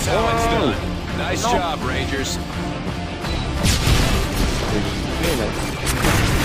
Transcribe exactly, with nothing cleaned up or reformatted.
That's how it's done. Nice job, Rangers. Very nice.